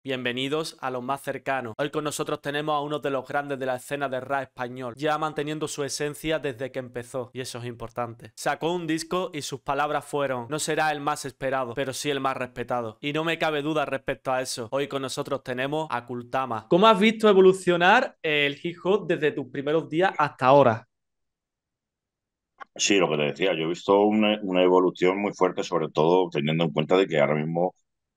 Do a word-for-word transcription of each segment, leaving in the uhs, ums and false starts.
Bienvenidos a los más cercanos. Hoy con nosotros tenemos a uno de los grandes de la escena de rap español, ya manteniendo su esencia desde que empezó, y eso es importante. Sacó un disco y sus palabras fueron: no será el más esperado, pero sí el más respetado. Y no me cabe duda respecto a eso. Hoy con nosotros tenemos a Kultama. ¿Cómo has visto evolucionar el hip hop desde tus primeros días hasta ahora? Sí, lo que te decía, yo he visto una, una evolución muy fuerte, sobre todo teniendo en cuenta de que ahora mismo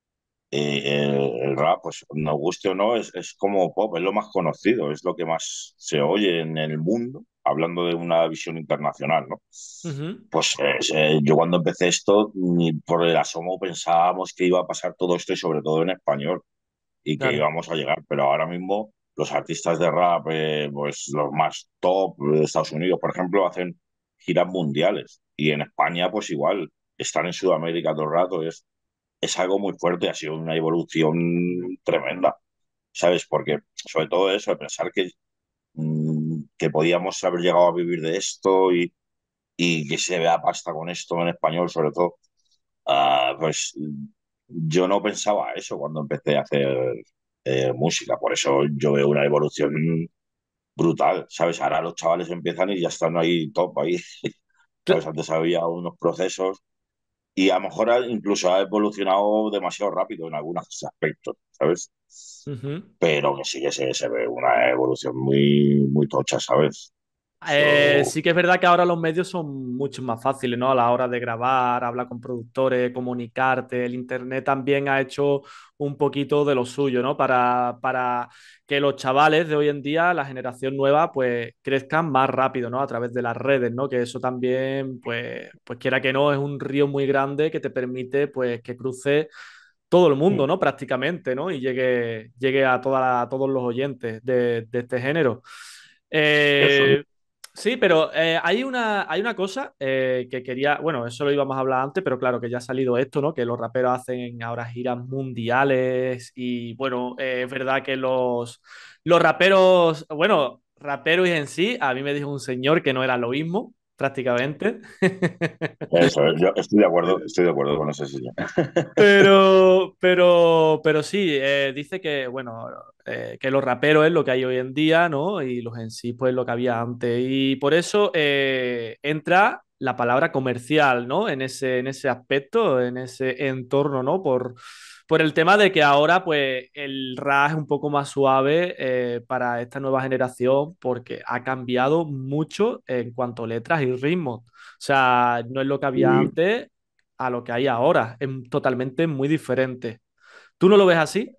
eh, el, el rap, pues nos guste o no, es, es como pop, es lo más conocido, es lo que más se oye en el mundo, hablando de una visión internacional, ¿no? Ujú. Pues es, eh, yo cuando empecé esto, ni por el asomo pensábamos que iba a pasar todo esto y sobre todo en español y que Claro. íbamos a llegar, pero ahora mismo los artistas de rap, eh, pues los más top de Estados Unidos, por ejemplo, hacen giras mundiales y en España pues igual, estar en Sudamérica todo el rato es, es algo muy fuerte, ha sido una evolución tremenda, ¿sabes? Porque sobre todo eso, de pensar que, mm, que podíamos haber llegado a vivir de esto y, y que se vea pasta con esto en español, sobre todo, ah, pues yo no pensaba eso cuando empecé a hacer eh, música, por eso yo veo una evolución brutal, ¿sabes? Ahora los chavales empiezan y ya están ahí top, ahí, ¿sabes? Cla- Antes había unos procesos y a lo mejor ha- incluso ha evolucionado demasiado rápido en algunos aspectos, ¿sabes? Ujú. Pero que sí que se, se ve una evolución muy, muy tocha, ¿sabes? Eh, So, sí que es verdad que ahora los medios son mucho más fáciles, ¿no? A la hora de grabar, hablar con productores, comunicarte. El internet también ha hecho un poquito de lo suyo, ¿no? Para, para que los chavales de hoy en día, la generación nueva, pues crezcan más rápido, ¿no? A través de las redes, ¿no? Que eso también, pues, pues quiera que no, es un río muy grande que te permite, pues, que cruce todo el mundo, ¿no? Prácticamente, ¿no? Y llegue, llegue a, toda, a todos los oyentes de, de este género. eso. Eh, Sí, pero eh, hay una, hay una cosa eh, que quería, bueno, eso lo íbamos a hablar antes, pero claro que ya ha salido esto, ¿no? Que los raperos hacen ahora giras mundiales y bueno, eh, es verdad que los, los raperos, bueno, raperos en sí, a mí me dijo un señor que no era lo mismo, prácticamente. Eso, yo estoy de acuerdo, estoy de acuerdo con ese señor. Pero, pero, pero sí, eh, dice que, bueno, eh, que los raperos es lo que hay hoy en día, ¿no? Y los en sí, pues lo que había antes. Y por eso eh, entra la palabra comercial, ¿no? En ese, en ese aspecto, en ese entorno, ¿no? Por, por el tema de que ahora, pues, el rap es un poco más suave eh, para esta nueva generación porque ha cambiado mucho en cuanto a letras y ritmos. O sea, no es lo que había Y antes a lo que hay ahora. Es totalmente muy diferente. ¿Tú no lo ves así?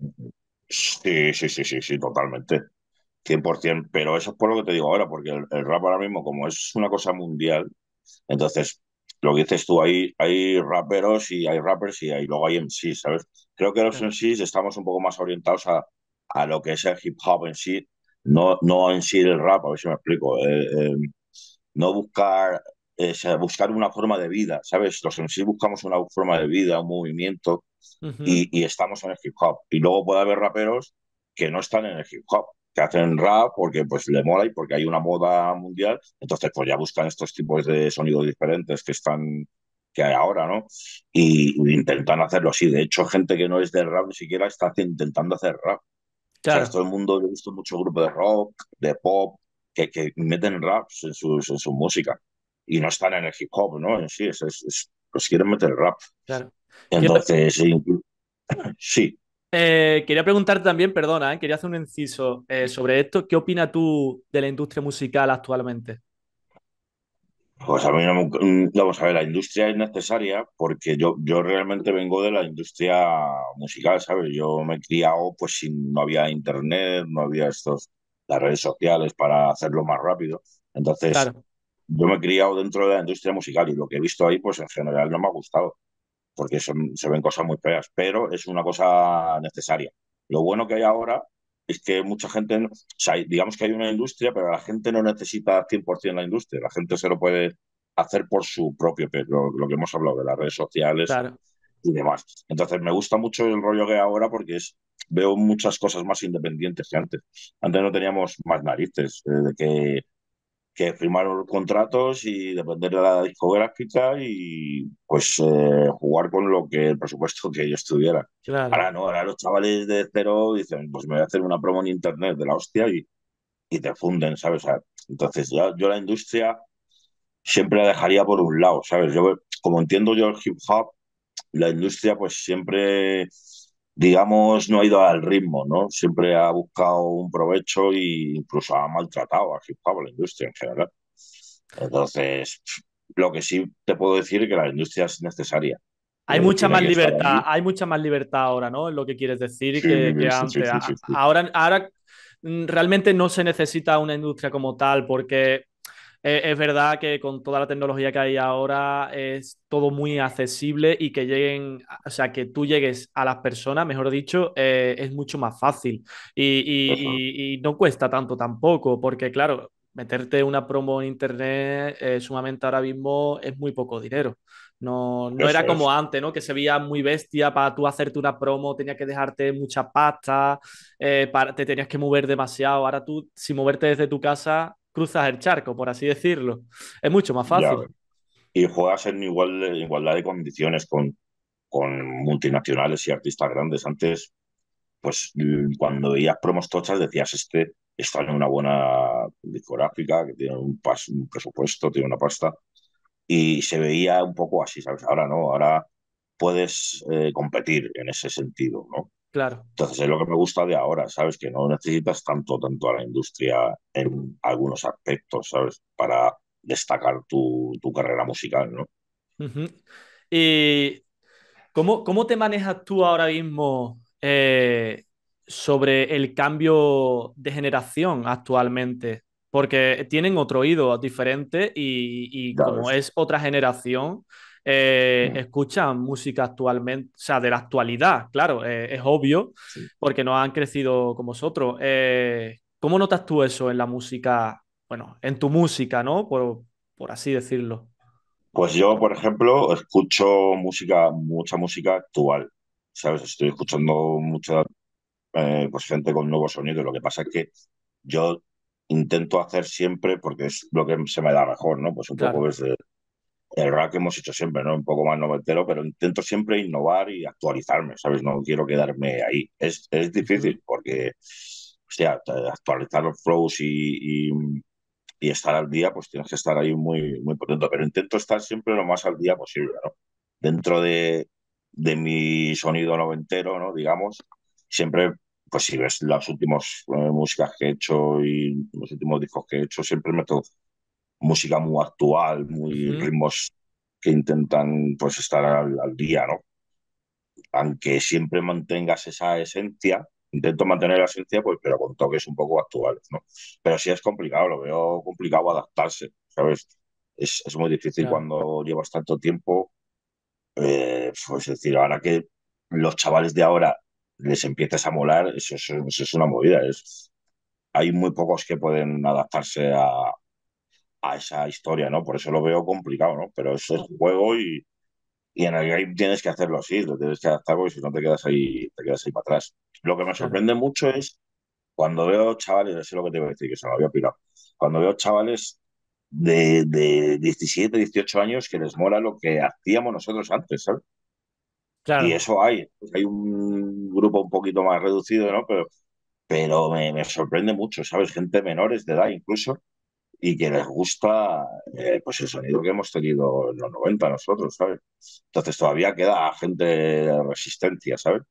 sí, sí, sí, sí, sí, totalmente. Cien por ciento, pero eso es por lo que te digo ahora, porque el, el rap ahora mismo, como es una cosa mundial, entonces lo que dices tú, hay, hay raperos y hay rappers y hay, luego hay M Cs, ¿sabes? Creo que los Claro. M Cs estamos un poco más orientados a, a lo que es el hip hop en sí, no, no en sí el rap, a ver si me explico. Eh, eh, no buscar, eh, o sea, buscar una forma de vida, ¿sabes? Los M Cs buscamos una forma de vida, un movimiento Ujú. y, y estamos en el hip hop. Y luego puede haber raperos que no están en el hip hop, que hacen rap porque pues le mola y porque hay una moda mundial, entonces pues ya buscan estos tipos de sonidos diferentes que están que hay ahora, ¿no? Y, y intentan hacerlo así. De hecho, gente que no es del rap ni siquiera está intentando hacer rap. ¿Sabes? Claro, Todo el mundo, yo he visto mucho grupo de rock, de pop, que, que meten raps en, sus, en su música y no están en el hip hop, ¿no? En sí, es, es, es- pues quieren meter rap. claro. Quiero, Entonces, sí, sí, eh, quería preguntarte también, perdona, eh, quería hacer un inciso eh, sobre esto. ¿Qué opinas tú de la industria musical actualmente? pues a mí no me- mm, vamos a ver, la industria es necesaria porque yo, yo realmente vengo de la industria musical, ¿sabes? Yo me he criado, pues sin, no había internet, no había estos, las redes sociales para hacerlo más rápido. Entonces, Claro, yo me he criado dentro de la industria musical y lo que he visto ahí, pues en general no me ha gustado porque son, se ven cosas muy feas, pero es una cosa necesaria. Lo bueno que hay ahora es que mucha gente, no- o sea, digamos que hay una industria, pero la gente no necesita cien por ciento la industria, la gente se lo puede hacer por su propio peso, lo, lo que hemos hablado de las redes sociales claro. y demás. Entonces, me gusta mucho el rollo que hay ahora porque es, veo muchas cosas más independientes que antes. Antes no teníamos más narices, eh, de que que firmar contratos y depender de la discográfica y pues eh, jugar con lo que el presupuesto que ellos tuvieran. Claro. Ahora no, ahora los chavales de cero dicen, pues me voy a hacer una promo en internet de la hostia y, y te funden, ¿sabes? O sea, entonces yo, yo la industria siempre la dejaría por un lado, ¿sabes? Yo, como entiendo yo el hip hop, la industria pues siempre, digamos, no ha ido al ritmo, ¿no? Siempre ha buscado un provecho e incluso ha maltratado al hip hop, a la industria en general. Entonces, lo que sí te puedo decir es que la industria es necesaria. Hay Eh, mucha tiene más que estar libertad, ahí. hay mucha más libertad ahora, ¿no? Es lo que quieres decir Sí, que, que sí, sí, antes. sí, sí, A- sí. Ahora, ahora mm, realmente no se necesita una industria como tal, porque eh, es verdad que con toda la tecnología que hay ahora es todo muy accesible y que lleguen, o sea, que tú llegues a las personas, mejor dicho, eh, es mucho más fácil y, Eso, y- y- y no cuesta tanto tampoco, porque claro, meterte una promo en internet eh, sumamente ahora mismo es muy poco dinero. No, no era eso como es. antes, ¿no? Que se veía muy bestia para tú hacerte una promo, tenías que dejarte mucha pasta, eh, para, te tenías que mover demasiado. Ahora tú, sin moverte desde tu casa, cruzas el charco, por así decirlo. Es mucho más Ya fácil. ves. Y juegas en igual, igualdad de condiciones con, con multinacionales y artistas grandes. Antes, pues mm, cuando veías promos tochas decías, este está en una buena discográfica, que tiene un, pas- un presupuesto, tiene una pasta, y se veía un poco así, ¿sabes? Ahora no, ahora puedes eh, competir en ese sentido, ¿no? Claro. Entonces es lo que me gusta de ahora, ¿sabes? Que no necesitas tanto, tanto a la industria en algunos aspectos, ¿sabes? Para destacar tu, tu carrera musical, ¿no? Ujú. ¿Y cómo, cómo te manejas tú ahora mismo eh, sobre el cambio de generación actualmente? Porque tienen otro oído diferente y, y Ya como ves. es otra generación, eh, Mm, escuchan música actualmente, o sea, de la actualidad, claro, eh, es obvio, sí. porque no han crecido como vosotros. Eh, ¿cómo notas tú eso en la música, bueno, en tu música, ¿no? Por, por así decirlo. Pues yo, por ejemplo, escucho música, mucha música actual, ¿sabes? Estoy escuchando mucha eh, pues gente con nuevos sonidos. Lo que pasa es que yo intento hacer siempre, porque es lo que se me da mejor, ¿no? Pues un poco Claro. desde el rap que hemos hecho siempre, ¿no? Un poco más noventero, pero intento siempre innovar y actualizarme, ¿sabes? No quiero quedarme ahí. Es, es Ujú. difícil porque, hostia, actualizar los flows y, y, y estar al día, pues tienes que estar ahí muy, muy potente, pero intento estar siempre lo más al día posible, ¿no? Dentro de, de mi sonido noventero, ¿no? Digamos, siempre, pues si ves las últimas eh, músicas que he hecho y los últimos discos que he hecho, siempre meto música muy actual, muy Ujú. ritmos que intentan pues estar al, al día, ¿no? Aunque siempre mantengas esa esencia, intento mantener la esencia, pues, pero con toques un poco actuales, ¿no? Pero sí es complicado, lo veo complicado adaptarse, ¿sabes? Es, es muy difícil Claro. cuando llevas tanto tiempo, eh, pues es decir, ahora que los chavales de ahora les empiezas a molar, eso, es- eso es una movida, es, hay muy pocos que pueden adaptarse a, a esa historia, ¿no? Por eso lo veo complicado, ¿no? Pero eso es juego y, y en el game tienes que hacerlo así, lo tienes que adaptar porque si no te quedas ahí, te quedas ahí para atrás. Lo que me Claro. sorprende mucho es cuando veo chavales, eso es lo que te iba a decir, que se me había pirado, cuando veo chavales de, de diecisiete, dieciocho años que les mola lo que hacíamos nosotros antes, ¿sabes? Y Claro. eso hay, hay un grupo un poquito más reducido, ¿no? Pero, pero me, me sorprende mucho, ¿sabes? Gente menores de edad incluso y que les gusta eh, pues el sonido que hemos tenido en los noventa nosotros, ¿sabes? Entonces todavía queda gente de resistencia, ¿sabes?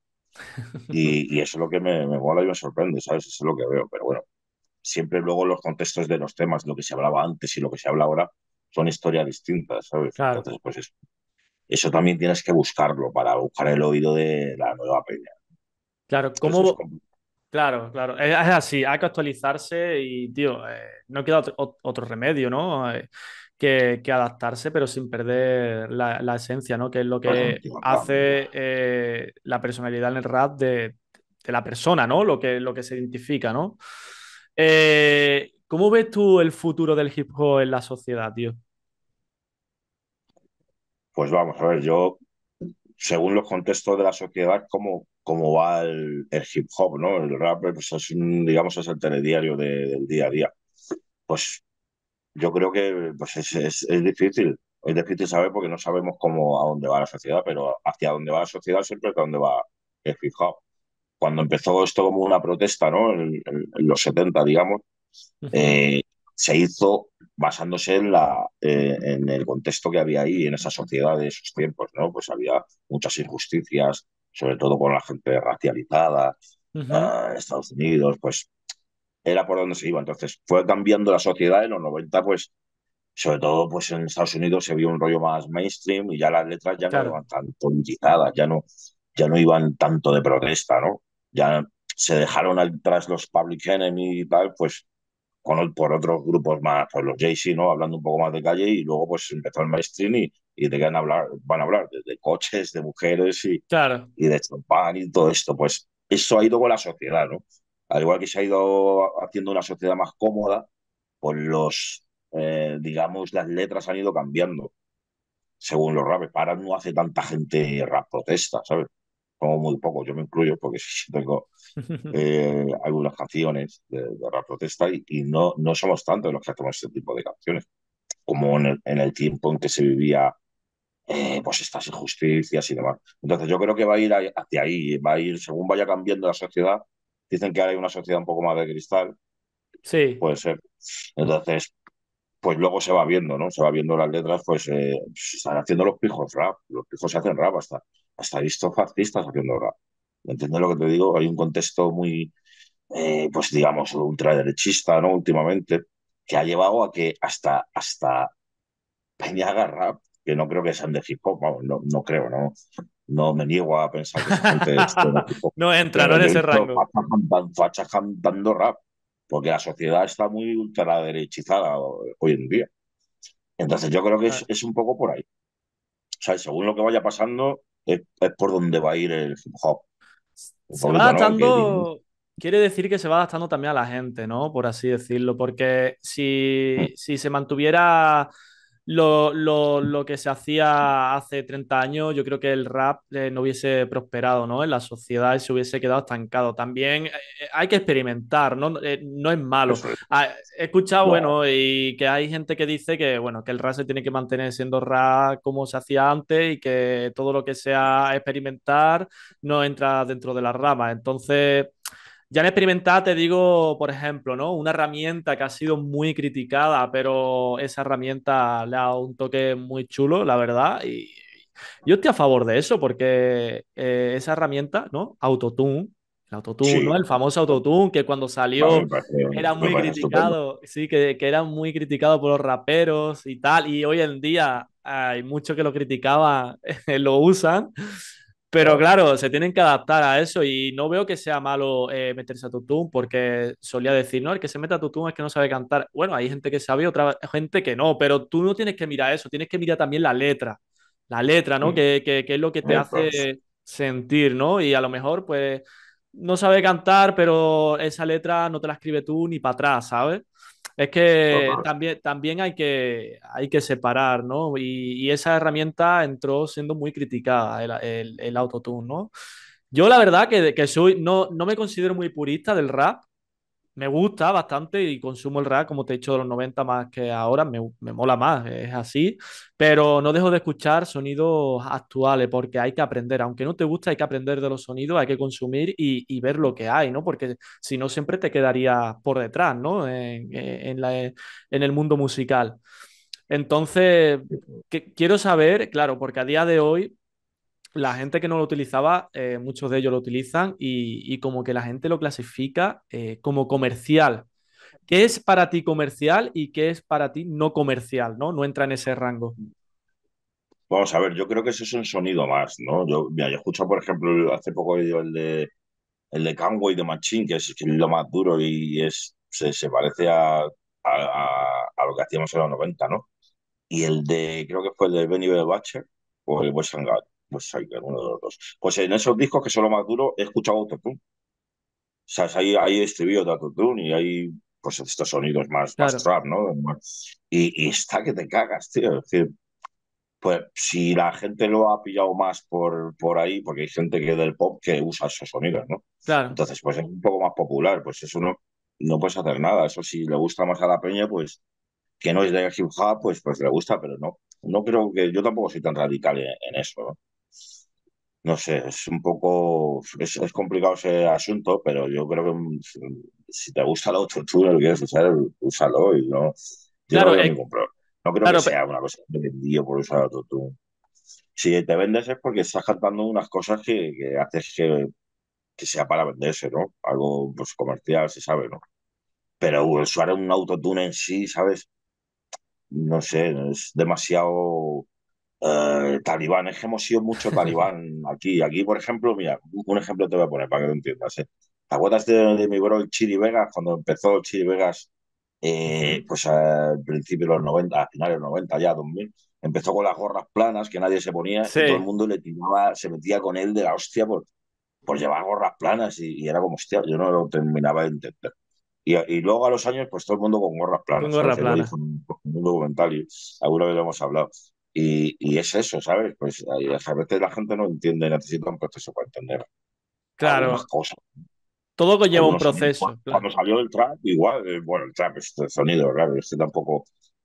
Y, y eso es lo que me, me mola y me sorprende, ¿sabes? Eso es lo que veo. Pero bueno, siempre luego los contextos de los temas, lo que se hablaba antes y lo que se habla ahora, son historias distintas, ¿sabes? Claro. Entonces, pues eso, eso también tienes que buscarlo para buscar el oído de la nueva peña. Claro. Eso es ¿Cómo? complicado. Claro, claro. Es, es así, hay que actualizarse y, tío, eh, no queda otro, ot- otro remedio, ¿no? Eh, que, que adaptarse, pero sin perder la, la esencia, ¿no? Que es lo que hace eh, la personalidad en el rap de, de la persona, ¿no? Lo que, lo que se identifica, ¿no? Eh, ¿cómo ves tú el futuro del hip hop en la sociedad, tío? Pues vamos, a ver, yo según los contextos de la sociedad, cómo, cómo va el, el hip hop, ¿no? El rap, pues es un, digamos, es el telediario de- del día a día. Pues yo creo que pues es, es, es difícil. Es difícil saber porque no sabemos cómo a dónde va la sociedad, pero hacia dónde va la sociedad siempre es a dónde va el hip hop. Cuando empezó esto como una protesta, ¿no? En, en- en los setenta, digamos, Ujú, eh, se hizo basándose en, la, eh, en el contexto que había ahí, en esa sociedad de esos tiempos, ¿no? Pues había muchas injusticias, sobre todo con la gente racializada, ujú. ah, en Estados Unidos, pues era por donde se iba. Entonces fue cambiando la sociedad en los noventa, pues sobre todo pues en Estados Unidos se vio un rollo más mainstream y ya las letras ya no Claro, iban tan politizadas, ya no, ya no iban tanto de protesta, ¿no? Ya se dejaron atrás los Public Enemy y tal, pues con, por otros grupos más, pues los Jay-Z, ¿no? Hablando un poco más de calle y luego pues empezó el mainstream y, y de qué van a hablar, van a hablar de, de coches, de mujeres y, claro. y de champán y todo esto. Pues eso ha ido con la sociedad, ¿no? Al igual que se ha ido haciendo una sociedad más cómoda, pues los, eh, digamos, las letras han ido cambiando según los rapes. Ahora no hace tanta gente rap protesta, ¿sabes? Como muy poco, yo me incluyo porque sí tengo eh, algunas canciones de, de rap protesta y, y no, no somos tantos los que hacemos este tipo de canciones, como en el, en el tiempo en que se vivía eh, pues estas injusticias y demás. Entonces yo creo que va a ir a- hacia ahí, va a ir según vaya cambiando la sociedad. Dicen que ahora hay una sociedad un poco más de cristal, Sí. puede ser. Entonces, pues luego se va viendo, ¿no? Se va viendo las letras, pues eh, se están haciendo los pijos rap, los pijos se hacen rap hasta, hasta he visto artistas haciendo rap. ¿Entiendes lo que te digo? Hay un contexto muy, eh, pues digamos, ultraderechista, ¿no? Últimamente, que ha llevado a que hasta, hasta Peña haga rap, que no creo que sean de hip hop, vamos, no, no creo, ¿no? No me niego a pensar que esa gente es de hip hop, No entra, no pero en yo he ese visto rango. fachas cantando, fachas cantando rap, porque la sociedad está muy ultraderechizada hoy en día. Entonces yo creo que es, Claro. es un poco por ahí. O sea, según lo que vaya pasando, es, es por donde va a ir el hip hop. Un Se va poquito, ¿no? Que, adaptando, quiere decir que se va adaptando también a la gente, ¿no? Por así decirlo, porque si, si se mantuviera lo, lo, lo que se hacía hace treinta años, yo creo que el rap eh, no hubiese prosperado, ¿no? En la sociedad y se hubiese quedado estancado. También eh, hay que experimentar, ¿no? Eh, no es malo. eso es, Ah, he escuchado, claro, bueno, y que hay gente que dice que, bueno, que el rap se tiene que mantener siendo rap como se hacía antes y que todo lo que sea experimentar no entra dentro de las ramas. Entonces, ya en experimentar te digo, por ejemplo, ¿no? Una herramienta que ha sido muy criticada, pero esa herramienta le ha dado un toque muy chulo, la verdad. Y yo estoy a favor de eso porque eh, esa herramienta, ¿no? Autotune, el autotune, ¿no? sí. El famoso autotune que cuando A mí salió me parece, era me muy parece estupendo. criticado, sí, que, que era muy criticado por los raperos y tal. Y hoy en día hay muchos que lo criticaban, lo usan. Pero Claro. claro, se tienen que adaptar a eso y no veo que sea malo eh, meterse a tutún porque solía decir, no, el que se mete a tutún es que no sabe cantar. Bueno, hay gente que sabe y otra gente que no, pero tú no tienes que mirar eso, tienes que mirar también la letra, la letra, ¿no? Mm. Que, que, que es lo que te Entonces, hace sentir, ¿no? Y a lo mejor, pues, no sabe cantar, pero esa letra no te la escribe tú ni para atrás, ¿sabes? Es que total. también, también hay que, hay que separar, ¿no? Y, y esa herramienta entró siendo muy criticada, el, el, el autotune, ¿no? Yo la verdad que, que soy, no, no me considero muy purista del rap, me gusta bastante y consumo el rap, como te he dicho, de los noventa más que ahora, me, me mola más, es así, pero no dejo de escuchar sonidos actuales porque hay que aprender, aunque no te guste, hay que aprender de los sonidos, hay que consumir y, y ver lo que hay, ¿no? Porque si no, siempre te quedaría por detrás, ¿no? En, en la- en el mundo musical. Entonces, que- quiero saber, claro, porque a día de hoy la gente que no lo utilizaba, eh, muchos de ellos lo utilizan y, y como que la gente lo clasifica eh, como comercial. ¿Qué es para ti comercial y qué es para ti no comercial? ¿No? No entra en ese rango. Vamos a ver, yo creo que eso es un sonido más, ¿no? Yo, mira, yo he escuchado, por ejemplo, hace poco he oído el de el de Conway de Machine, que es, que es lo más duro y es se, se parece a, a, a- a lo que hacíamos en los noventa, ¿no? Y el de, creo que fue el de Benny the Butcher o el West Side Gun, West Side Gun, uno de los dos. Pues en esos discos que son lo más duro, he escuchado autotune. O sea, hay, hay estribillos de autotune y hay pues estos sonidos más, más Claro, trap, ¿no? Más- Y, y está que te cagas, tío. Es decir, pues si la gente lo ha pillado más por, por ahí, porque hay gente que del pop que usa esos sonidos, ¿no? claro. Entonces, pues es un poco más popular, pues eso no, no puedes hacer nada. Eso si le gusta más a la peña, pues, que no es de hip hop, pues, pues le gusta, pero no, no creo que yo tampoco soy tan radical en, en eso, ¿no? No sé, es un poco, es, es complicado ese asunto, pero yo creo que mm, si te gusta el autotune, lo quieres usar, úsalo y no, yo no Claro, veo es, ningún problema. No creo que claro, pe- sea una cosa de vendido por usar autotune. Si te vendes es porque estás cantando unas cosas que, que haces que, que sea para venderse, ¿no? Algo pues comercial, se sabe, ¿no? Pero usar un autotune en sí, ¿sabes? No sé, es demasiado eh, talibán. Es que hemos sido mucho talibán aquí. Aquí, por ejemplo, mira, un ejemplo te voy a poner para que lo entiendas. ¿Eh? ¿Te acuerdas de, de mi bro el Chiri Vegas? Cuando empezó el Chiri Vegas, eh, Ujú. pues al principio de los noventa, a finales de los noventa, ya dos mil, empezó con las gorras planas que nadie se ponía y todo el Sí, mundo le tiraba, se metía con él de la hostia por, por llevar gorras planas y, y era como, hostia, yo no lo terminaba de entender. Y, y luego a los años, pues todo el mundo con gorras con planas, ¿sabes? gorra Él lo dijo plana. en un, en un documental y alguna vez lo hemos hablado. Y, y es eso, ¿sabes? Pues hay- a veces la gente no entiende, necesita un proceso para entender algunas Claro, cosas, todo conlleva un algunos sonidos. proceso, Cuando claro. salió el trap, igual, eh, bueno, el trap, este sonido, claro, este tampoco,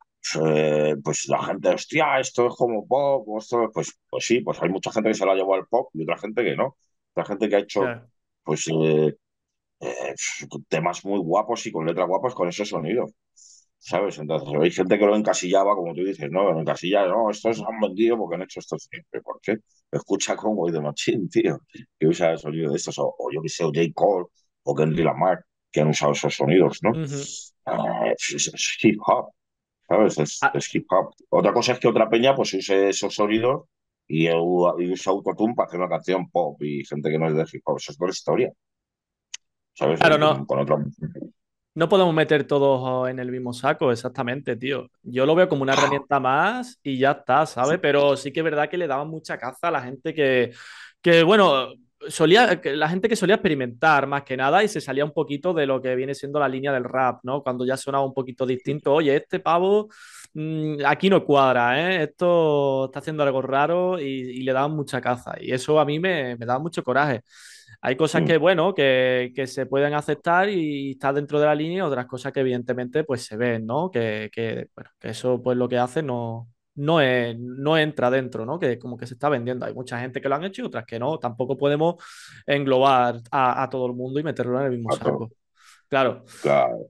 eh, pues la gente, hostia, esto es como pop, o esto, pues, pues sí, pues hay mucha gente que se lo ha llevado al pop y otra gente que no. Otra gente que ha hecho, Claro. pues, eh, eh, temas muy guapos y con letras guapas con esos sonidos. ¿Sabes? Entonces, hay gente que lo encasillaba, como tú dices, ¿no? Lo encasilla, no, estos han vendido porque han hecho esto siempre. ¿Por qué? Escucha Conway de Machine, tío, que usa el sonido de estos, o, o yo que sé, o J. Cole, o Kendrick Lamar, que han usado esos sonidos, ¿no? Ujú. Eh, es, es hip hop, ¿sabes? Es, Ah, es hip hop. Otra cosa es que otra peña, pues use esos sonidos y, u- y usa autotune para hacer una canción pop y gente que no es de hip hop. Eso es otra historia, ¿sabes? claro, Con, no, con otra. no podemos meter todos en el mismo saco, exactamente, tío. Yo lo veo como una herramienta más y ya está, ¿sabes? Pero sí que es verdad que le daban mucha caza a la gente que, que bueno, solía, que la gente que solía experimentar más que nada y se salía un poquito de lo que viene siendo la línea del rap, ¿no? Cuando ya sonaba un poquito distinto, oye, este pavo mm, aquí no cuadra, ¿eh? Esto está haciendo algo raro y, y le daban mucha caza. Y eso a mí me, me daba mucho coraje. Hay cosas Mm, que, bueno, que, que se pueden aceptar y está dentro de la línea, y otras cosas que evidentemente pues se ven, ¿no? Que, que, bueno, que eso pues lo que hace no, no, es, no entra dentro, ¿no? Que como que se está vendiendo. Hay mucha gente que lo han hecho y otras que no. Tampoco podemos englobar a, a todo el mundo y meterlo en el mismo a todo. saco. Claro. Claro.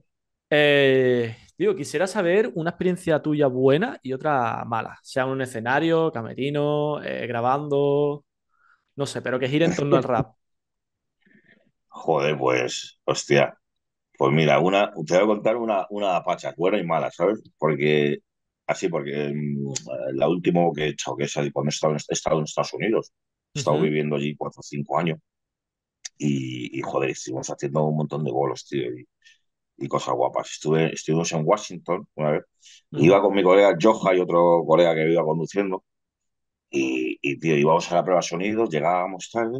Eh, digo, quisiera saber una experiencia tuya buena y otra mala, sea en un escenario, camerino, eh, grabando, no sé, pero que gire en torno al rap. Joder, pues, hostia. Pues mira, una, te voy a contar una, una pacha, buena y mala, ¿sabes? Porque, así, porque mm, la última que he hecho, que es ahí cuando he estado, en, he estado en Estados Unidos, he estado Ujú, viviendo allí cuatro o cinco años y, y, joder, estuvimos haciendo un montón de bolos, tío, y, y cosas guapas. Estuve, estuvimos en Washington una vez, iba ujú. con mi colega Joja y otro colega que iba conduciendo y, y, tío, íbamos a la prueba de sonido, llegábamos tarde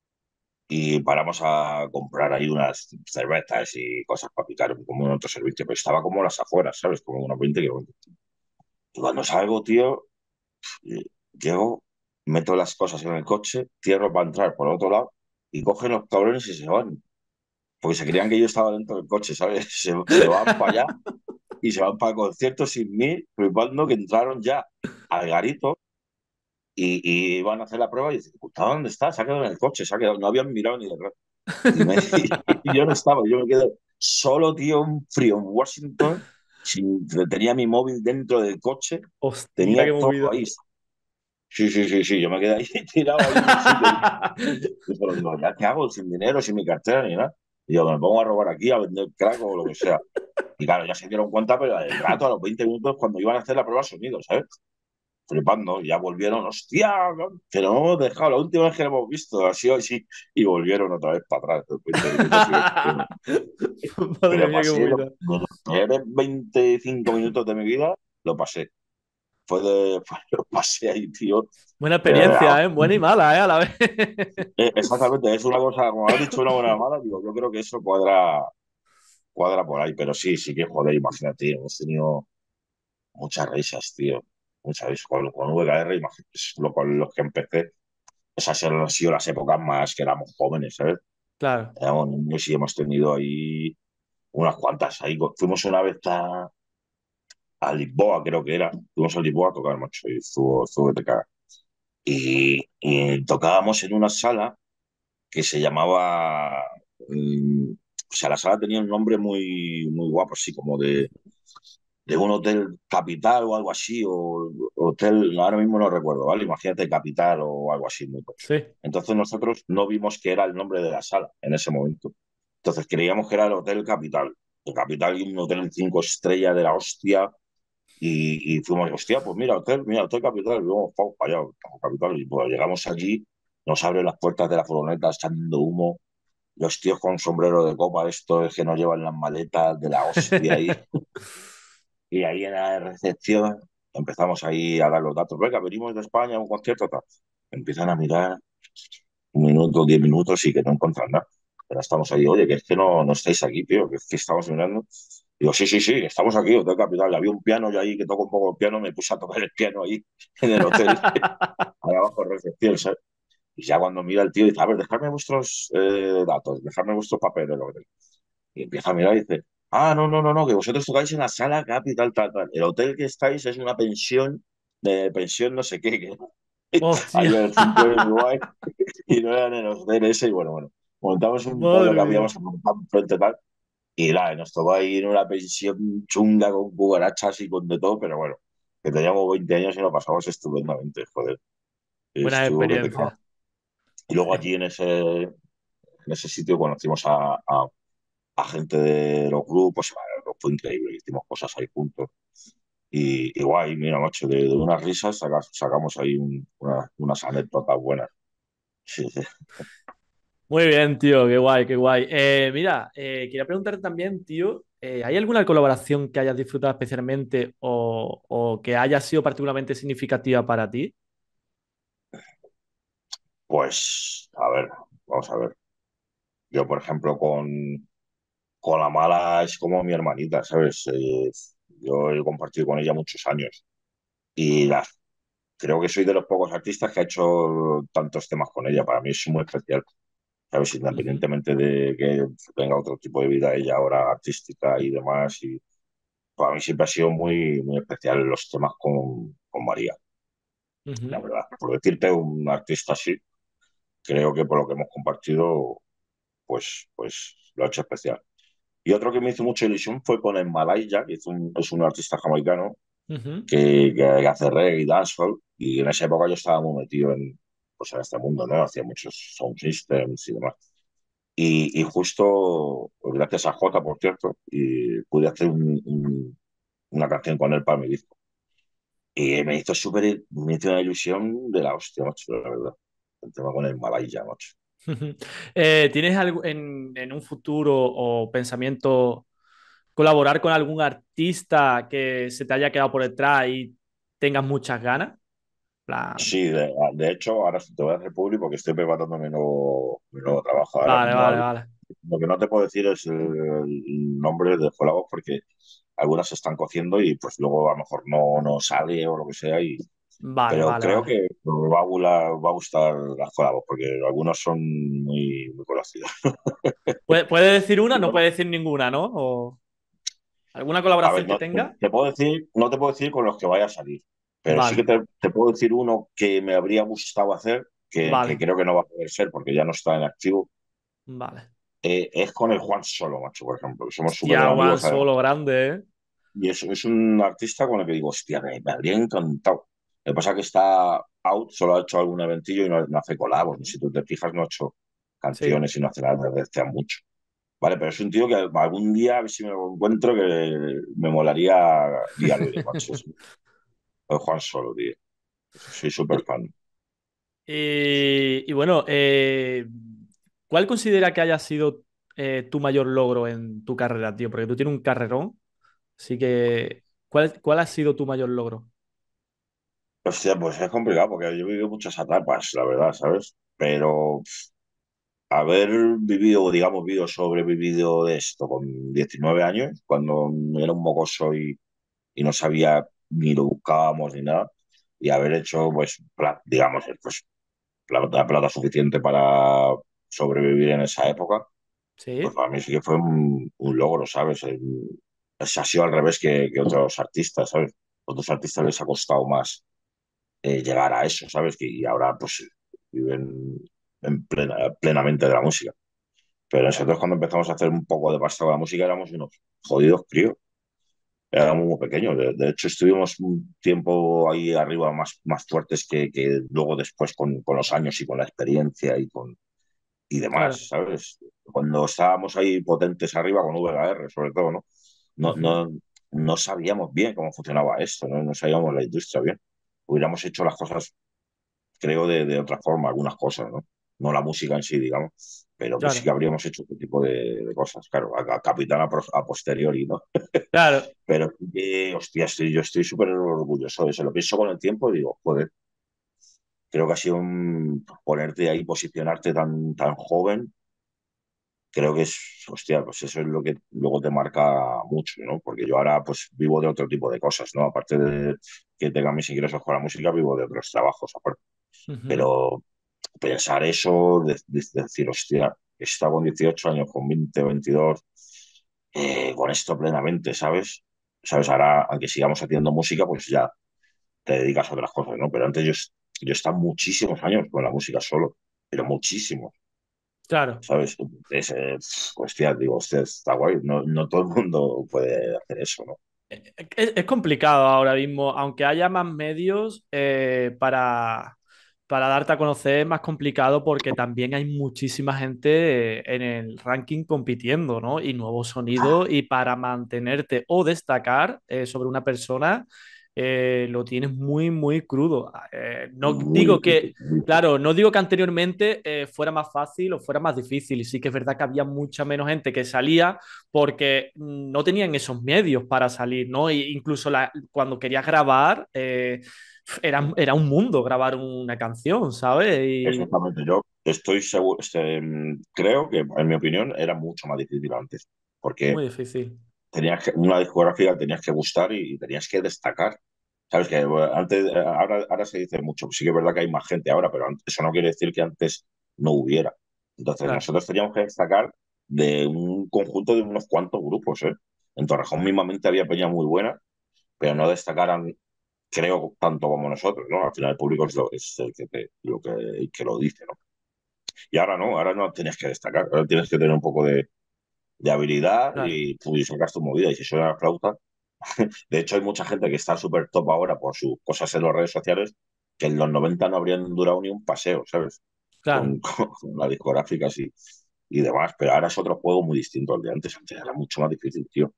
y paramos a comprar ahí unas cervezas y cosas para picar como un otro servicio, pero estaba como a las afueras, ¿sabes? Como unos veinte kilómetros. Y cuando salgo, tío, eh, llego, meto las cosas en el coche, cierro para entrar por otro lado y cogen los cabrones y se van. Porque se creían que yo estaba dentro del coche, ¿sabes? Se, se van para allá y se van para el concierto sin mí, flipando que entraron ya al garito y, y iban a hacer la prueba y dicen, "Puta, ¿dónde está? Se ha quedado en el coche, se ha quedado, no habían mirado ni de Y, me, y yo no estaba, yo me quedé solo, tío, un frío en Washington. Sin- tenía mi móvil dentro del coche, Hostia, qué tenía todo movida. ahí. Sí, sí, sí, sí, yo me quedé ahí tirado ahí en un sitio. Y pero digo, ¿ya qué hago? Sin dinero, sin mi cartera ni nada. Y yo, me pongo a robar aquí, a vender crack o lo que sea. Y claro, ya se dieron cuenta, pero al rato, a los veinte minutos, cuando iban a hacer la prueba de sonido, ¿sabes? Flipando, ya volvieron, hostia, que no hemos dejado, la última vez que lo hemos visto, así o así, y volvieron otra vez para atrás, después de veinte minutos. Y Madre pero mía, qué pasé los, movida. los peores veinticinco minutos de mi vida, lo pasé. Fue de, fue- lo pasé ahí, tío. Buena Eh, ah, experiencia, ¿eh? Buena y mala, ¿eh? A la vez. eh, exactamente, es una cosa, como has dicho, una buena mala, digo, yo creo que eso cuadra, cuadra por ahí, pero sí, sí que joder, imagínate, hemos tenido muchas risas, tío. Muchas risas con, con V K R, imagínate, es lo, con los que empecé. Esas han sido las épocas más que éramos jóvenes, ¿sabes? Claro. Éramos niños y hemos tenido ahí unas cuantas. Ahí fuimos una vez a, a Lisboa, creo que era. Fuimos a Lisboa a tocar, macho, y estuvo, estuvo de cara. Y, y tocábamos en una sala que se llamaba. mm, o sea, la sala tenía un nombre muy, muy guapo, así como de, de un hotel Capital o algo así, o hotel, ahora mismo no recuerdo, ¿vale? Imagínate Capital o algo así, muy tocho. Sí. Entonces nosotros no vimos que era el nombre de la sala en ese momento. Entonces creíamos que era el Hotel Capital. El Capital, un hotel en cinco estrellas de la hostia, y, y fuimos, hostia, pues mira, hotel, mira, hotel Capital, y luego, pau, para allá, Capital, y pues llegamos allí, nos abren las puertas de la furgoneta echando humo, los tíos con sombrero de copa, esto es que nos llevan las maletas de la hostia, y, y ahí en la recepción empezamos ahí a dar los datos, venga, venimos de España a un concierto, tal. Empiezan a mirar un minuto, diez minutos y que no encuentran nada. Pero estamos ahí, oye, que es que no, no estáis aquí, tío, que es que estamos mirando. Digo, sí, sí, sí, estamos aquí, Hotel Capital. Había un piano yo ahí que toco un poco el piano, me puse a tocar el piano ahí en el hotel, ahí abajo en recepción, ¿sabes? Y ya cuando mira el tío dice, a ver, dejadme vuestros eh, datos, dejadme vuestros papeles del hotel. Y empieza a mirar y dice, ah, no, no, no, no, que vosotros tocáis en la sala Capital, tal, tal. El hotel que estáis es una pensión, de pensión no sé qué, que Hostia. ahí en el cinco de Uruguay, y no eran en los D N S, y bueno, bueno, montamos un pollo que Madre mía. habíamos montado enfrente tal, y nada, nos tocó ahí en una pensión chunga con cucarachas y con de todo, pero bueno, que teníamos veinte años y lo pasamos estupendamente, joder, Buena estuvo que te cago. experiencia. Y luego allí en ese, en ese sitio conocimos a, a, a gente de los grupos, y bueno, fue increíble, hicimos cosas ahí juntos. Y, y guay, mira, macho, de, de unas risas saca- sacamos ahí un- una- unas anécdotas buenas. Sí, sí. Muy bien, tío, qué guay, qué guay. Eh, mira, eh, quería preguntarte también, tío, eh, ¿hay alguna colaboración que hayas disfrutado especialmente o, o que haya sido particularmente significativa para ti? Pues, a ver, vamos a ver. Yo, por ejemplo, con, con la mala es como mi hermanita, ¿sabes? Eh, yo he compartido con ella muchos años y la, creo que soy de los pocos artistas que ha hecho tantos temas con ella. Para mí es muy especial, ¿sabes? Ujú, Independientemente de que tenga otro tipo de vida ella ahora artística y demás. Y para mí siempre ha sido muy, muy especial los temas con, con María, la ujú. verdad. Por decirte un artista así, creo que por lo que hemos compartido, pues, pues lo ha hecho especial. Y otro que me hizo mucha ilusión fue con el Malaya, que es un, es un artista jamaicano Ujú, que, que hace reggae y dancehall. Y en esa época yo estaba muy metido en, pues, en este mundo, ¿no? Hacía muchos sound systems y demás. Y, y justo, pues, gracias a Jota, por cierto, y pude hacer un- un- una canción con él para mi disco. Y me hizo súper, me hizo una ilusión de la hostia, macho, la verdad. El tema con el Malaya, macho. ujú. Eh, ¿tienes algo en, en un futuro o pensamiento colaborar con algún artista que se te haya quedado por detrás y tengas muchas ganas? Plan, Sí, de, de hecho, ahora te voy a hacer público porque estoy preparando mi nuevo, mi nuevo trabajo. Ahora vale, mismo vale, algo- vale. lo que no te puedo decir es el, el nombre de Juegos porque algunas se están cociendo y pues luego a lo mejor no, no sale o lo que sea. Y, Vale, pero vale, creo vale. que me va a, gula- va a gustar las colabos porque algunos son muy, muy conocidos. ¿Puede, puede decir una? No puede decir ninguna, ¿no? ¿O alguna A ver, colaboración que no, te, tenga? te puedo decir, no te puedo decir con los que vaya a salir, pero sí que Vale, te, te puedo decir uno que me habría gustado hacer, que, que vale, creo que no va a poder ser porque ya no está en activo. vale. Eh, es con el Juan Solo, macho, por ejemplo. Somos súper Hostia, Juan amigos además. Solo, grande, ¿eh? Y es, es un artista con el que digo, hostia, me, me habría encantado. Lo que pasa es que está out, solo ha hecho algún eventillo y no, no hace colabos. Ujú. Si tú te fijas, no ha hecho Sí. canciones y no hace nada desde hace mucho. Vale, pero es un tío que algún día, a ver si me lo encuentro, que me molaría liarle, macho. Es el Juan Solo, tío. Soy súper Y, fan. y- y bueno, eh, ¿cuál considera que haya sido eh, tu mayor logro en tu carrera, tío? Porque tú tienes un carrerón, así que ¿cuál, cuál ha sido tu mayor logro? Hostia, pues es complicado porque yo he vivido muchas etapas, la verdad, ¿sabes? Pero haber vivido, digamos, vivido, sobrevivido de esto con diecinueve años, cuando era un mocoso y, y no sabía ni lo buscábamos ni nada, y haber hecho, pues, pla- digamos, eh, pues, plata, plata suficiente para sobrevivir en esa época, pues Sí. para mí sí que fue un, un logro, ¿sabes? El- se ha sido al revés que, que otros artistas, ¿sabes? Otros artistas les ha costado más eh, llegar a eso, ¿sabes? Que, y ahora pues viven en plena, plenamente de la música. Pero nosotros cuando empezamos a hacer un poco de pasta con la música éramos unos jodidos críos, éramos muy pequeños. De, de hecho, estuvimos un tiempo ahí arriba más, más fuertes que, que luego después con, con los años y con la experiencia y con y Claro. demás, ¿sabes? Cuando estábamos ahí potentes arriba con V H R, sobre todo, ¿no? No, Ujú. no, no sabíamos bien cómo funcionaba esto, ¿no? No sabíamos la industria bien. Hubiéramos hecho las cosas, creo, de, de otra forma, algunas cosas, ¿no? No la música en sí, digamos, pero que sí que Claro. habríamos hecho este tipo de, de cosas, claro, a, a capitán a, pros- a posteriori, ¿no? Claro. Pero, eh, hostia, estoy, yo estoy súper orgulloso de eso. Lo pienso con el tiempo y digo, joder, creo que ha sido un ponerte ahí, posicionarte tan, tan joven. Creo que es, hostia, pues eso es lo que luego te marca mucho, ¿no? Porque yo ahora pues vivo de otro tipo de cosas, ¿no? Aparte de que tenga mis ingresos con la música, vivo de otros trabajos aparte. Ujú. Pero pensar eso, de, de- de decir, hostia, he estado con dieciocho años, con veinte veintidós eh, con esto plenamente, ¿sabes? ¿Sabes? Ahora, aunque sigamos haciendo música, pues ya te dedicas a otras cosas, ¿no? Pero antes yo, yo he estado muchísimos años con la música solo, pero muchísimos. Claro. ¿Sabes? Es, eh, hostia, digo, hostia, está guay. No, no todo el mundo puede hacer eso, ¿no? Es, es complicado ahora mismo, aunque haya más medios eh, para, para darte a conocer, es más complicado porque también hay muchísima gente eh, en el ranking compitiendo, ¿no? Y nuevos sonidos, y para mantenerte o destacar eh, sobre una persona, eh, lo tienes muy, muy crudo. Eh, no Muy digo que, difícil. Muy difícil. claro, no digo que anteriormente eh, fuera más fácil o fuera más difícil, y sí que es verdad que había mucha menos gente que salía porque no tenían esos medios para salir, ¿no? E incluso la, cuando querías grabar, eh, era, era un mundo grabar una canción, ¿sabes? Y Exactamente. Yo estoy seguro, este, mm, creo que, en mi opinión, era mucho más difícil antes. Porque muy difícil. tenías que, una discográfica tenías que gustar y, y tenías que destacar. Sabes que bueno, antes, eh, ahora, ahora se dice mucho, sí que es verdad que hay más gente ahora, pero antes- eso no quiere decir que antes no hubiera. Entonces, Claro, nosotros teníamos que destacar de un conjunto de unos cuantos grupos, ¿eh? En Torrejón mismamente había peña muy buena, pero no destacaran, creo, tanto como nosotros, ¿no? Al final el público es, lo, es el que, te- lo que, el que lo dice, ¿no? Y ahora no, ahora no tienes que destacar, ahora tienes que tener un poco de, de habilidad claro, y, pues, y sacas tu movida. Y si suena la flauta, de hecho hay mucha gente que está súper top ahora por sus cosas en las redes sociales que en los noventa no habrían durado ni un paseo, ¿sabes? claro. Con, con, con las discográficas y, y demás, pero ahora es otro juego muy distinto al de antes. Antes era mucho más difícil, tío.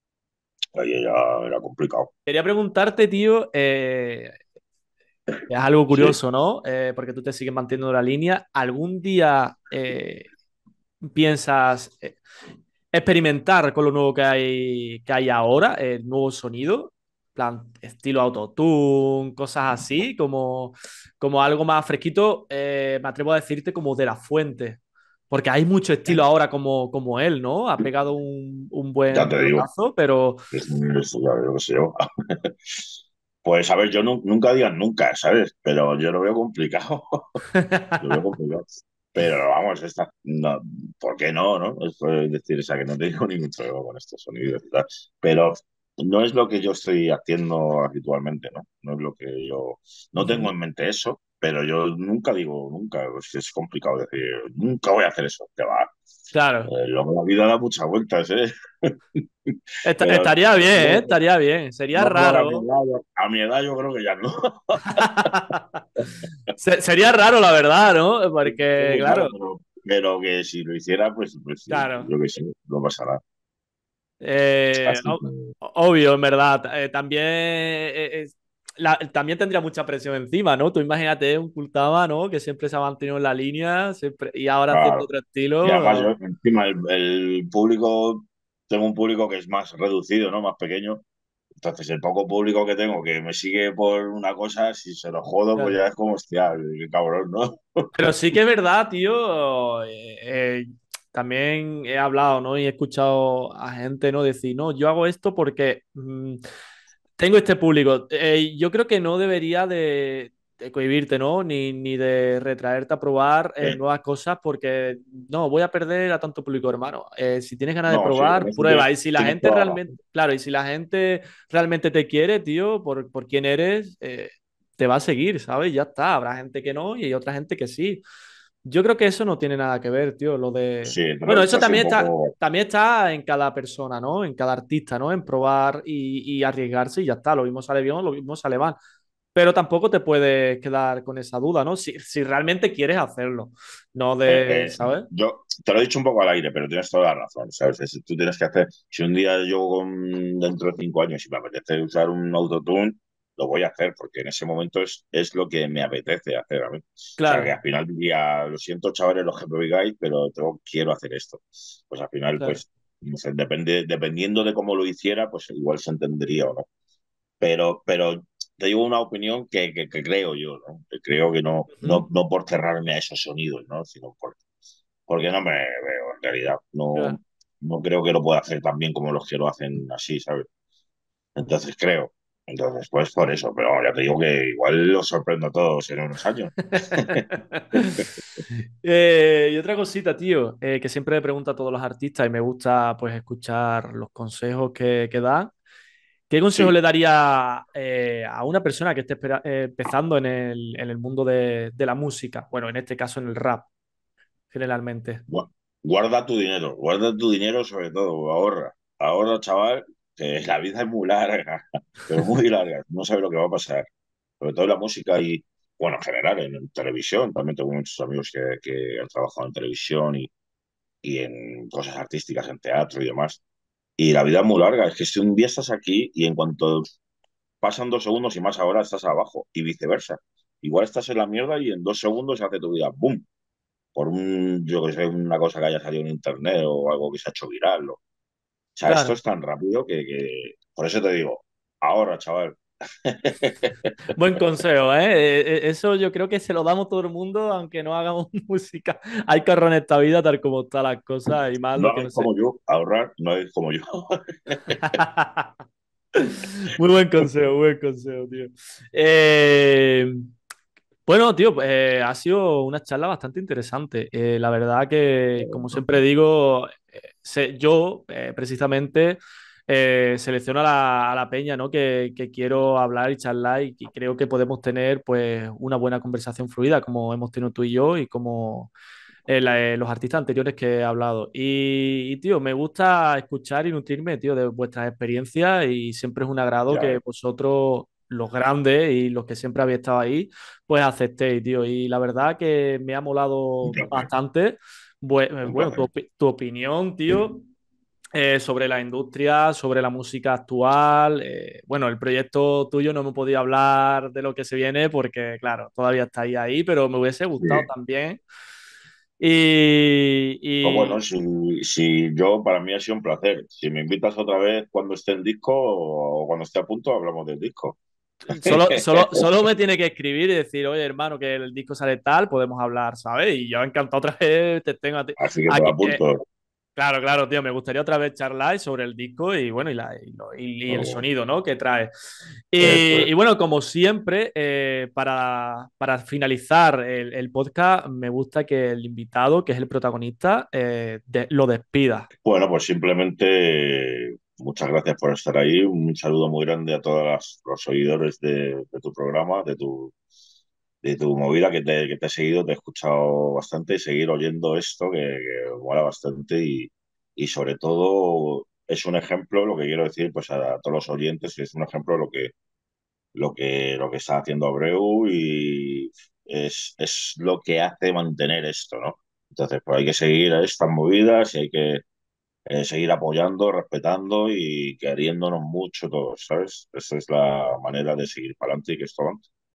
Ahí ya era complicado. Quería preguntarte, tío, eh, es algo Sí. curioso, ¿no? Eh, porque tú te sigues manteniendo la línea. ¿Algún día eh, piensas eh, experimentar con lo nuevo que hay, que hay ahora, el nuevo sonido, plan estilo autotune, cosas así, como, como algo más fresquito, eh, me atrevo a decirte como de la fuente, porque hay mucho estilo ahora como, como él, ¿no? Ha pegado un, un Ya buen te digo, pelotazo, pero es, es- ya lo que sé yo. Pues a ver, yo nu- nunca digan nunca, ¿sabes? Pero yo lo veo complicado. Lo veo complicado. Pero vamos, esta, no, ¿por qué no, no? Es decir, o sea, que no tengo ningún problema con estos sonidos y tal. Pero no es lo que yo estoy haciendo habitualmente, ¿no? No es lo que yo... No tengo Ujú. en mente eso, pero yo nunca digo nunca. Es, es complicado decir, nunca voy a hacer eso. Que va. Claro, Eh, luego la vida da muchas vueltas, ¿eh? Est- Pero estaría bien, ¿eh? luego, Estaría bien, sería luego a mi raro. edad, yo- a mi edad yo creo que ya no. Se- sería raro, la verdad, ¿no? Porque, Sí, claro, claro, pero, pero que si lo hiciera, pues, pues claro. yo que sé, no pasará. Eh, Así o- que, obvio, en verdad. Eh, también, eh, es- la- también tendría mucha presión encima, ¿no? Tú imagínate un Kultama, ¿no? Que siempre se ha mantenido en la línea siempre, y ahora haciendo claro. otro Y además yo, estilo. encima, el, el público, tengo un público que es más reducido, ¿no? Más pequeño. Entonces, el poco público que tengo que me sigue por una cosa, si se lo jodo, pues Claro. ya es como, hostia, qué cabrón, ¿no? Pero sí que es verdad, tío. eh, eh, también he hablado, ¿no? Y he escuchado a gente, ¿no? Decir, no, yo hago esto porque mm, tengo este público. Eh, yo creo que no debería de, de cohibirte, ¿no? Ni, ni de retraerte a probar eh, Eh, nuevas cosas porque no, voy a perder a tanto público, hermano. Eh, si tienes ganas de no, sí, en probar, eso prueba. tienes, Y si la tienes gente toda la realmente, razón. claro, y si la gente realmente te quiere, tío, por, por quién eres, eh, te va a seguir, ¿sabes? Ya está. Habrá gente que no y hay otra gente que sí. Yo creo que eso no tiene nada que ver, tío. Lo de. Sí, te lo he Bueno, dicho eso así un también está, poco. también está en cada persona, ¿no? En cada artista, ¿no? En probar y, y arriesgarse y ya está. Lo mismo sale bien o lo mismo sale mal. Pero tampoco te puedes quedar con esa duda, ¿no? Si, si realmente quieres hacerlo, no Eh, de, eh, ¿sabes? yo te lo he dicho un poco al aire, pero tienes toda la razón, ¿sabes? Es- tú tienes que hacer, si un día yo con- dentro de cinco años, si me apetece usar un autotune, lo voy a hacer, porque en ese momento es, es lo que me apetece hacer a mí. O sea, que Claro, al final diría, lo siento, chavales, los que me digáis, pero tengo, quiero hacer esto. Pues al final, claro. pues, no sé, depende, dependiendo de cómo lo hiciera, pues igual se entendería o no. Pero, pero te digo una opinión que, que, que creo yo, ¿no? Que creo que no, no, Ujú, no por cerrarme a esos sonidos, ¿no? Sino por porque no me veo en realidad. No, claro. no creo que lo pueda hacer tan bien como los que lo hacen así, ¿sabes? Entonces creo. Entonces, pues por eso, pero ya te digo que igual los sorprendo a todos en unos años. Eh, y otra cosita, tío, eh, que siempre le pregunto a todos los artistas y me gusta pues escuchar los consejos que, que dan. ¿Qué consejo Sí, le daría eh, a una persona que esté espera- eh, empezando en el, en el mundo de, de la música? Bueno, en este caso en el rap, generalmente. gu- guarda tu dinero, guarda tu dinero sobre todo, ahorra. Ahorra, chaval, que la vida es muy larga, pero muy larga. No sabes lo que va a pasar. Sobre todo en la música y, bueno, en general, en, en televisión. También tengo muchos amigos que, que han trabajado en televisión y, y en cosas artísticas, en teatro y demás. Y la vida es muy larga, es que si un día estás aquí y en cuanto pasan dos segundos y más ahora estás abajo y viceversa. Igual estás en la mierda y en dos segundos se hace tu vida boom, por un, yo que sé, una cosa que haya salido en internet o algo que se ha hecho viral. O, o sea, esto Claro. es tan rápido que, que... Por eso te digo, ahora, chaval. Buen consejo, ¿eh? Eh, eh, Eso yo creo que se lo damos todo el mundo, aunque no hagamos música. Hay que ahorrar en esta vida tal como están las cosas y más lo No que no es sé. como yo, ahorrar no es como yo. Muy buen consejo, buen consejo, tío. Eh, bueno, tío, eh, ha sido una charla bastante interesante. Eh, la verdad que, como siempre digo, eh, sé- yo eh, precisamente eh, selecciono a la, a la peña, ¿no? que, que quiero hablar y charlar y, y creo que podemos tener pues una buena conversación fluida como hemos tenido tú y yo y como eh, la- eh, los artistas anteriores que he hablado. Y, y, tío, me gusta escuchar y nutrirme, tío, de vuestras experiencias y siempre es un agrado Ya, que eh. vosotros, los grandes y los que siempre habéis estado ahí, pues aceptéis, tío. Y la verdad que me ha Un molado placer, bastante. Bue- eh, un Bueno, tu, placer. opi- tu opinión, tío. eh, sobre la industria, sobre la música actual. eh, bueno, el proyecto tuyo no me podía hablar de lo que se viene porque, claro, todavía está ahí, ahí, pero me hubiese Sí. gustado también y, Pues bueno, y si, si yo, para mí ha sido un placer. Si me invitas otra vez cuando esté el disco o cuando esté a punto, hablamos del disco. solo, solo, solo me tiene que escribir y decir, oye, hermano, que el disco sale tal, podemos hablar, ¿sabes? Y yo encantado otra vez te tengo a ti- Así que me lo aquí. eh, apunto. claro, claro, tío, me gustaría otra vez charlar sobre el disco y bueno, y, la- y lo- y- y el Oh, sonido, ¿no? Que trae. eso Y, es. y bueno, como siempre, eh, para, para finalizar el, el podcast, me gusta que el invitado, que es el protagonista, eh, de- lo despida. Bueno, pues simplemente muchas gracias por estar ahí. Un saludo muy grande a todos las- los seguidores de, de tu programa, de tu, de tu movida que te, que te he seguido, te he escuchado bastante y seguir oyendo esto que, que mola bastante y, y sobre todo es un ejemplo, lo que quiero decir pues a, todos los oyentes, es un ejemplo de lo que, lo que, lo que está haciendo Abreu y es, es lo que hace mantener esto, ¿no? Entonces, pues hay que seguir estas movidas y hay que eh, seguir apoyando, respetando y queriéndonos mucho todos, ¿sabes? Esa es la manera de seguir para adelante y que esto avance.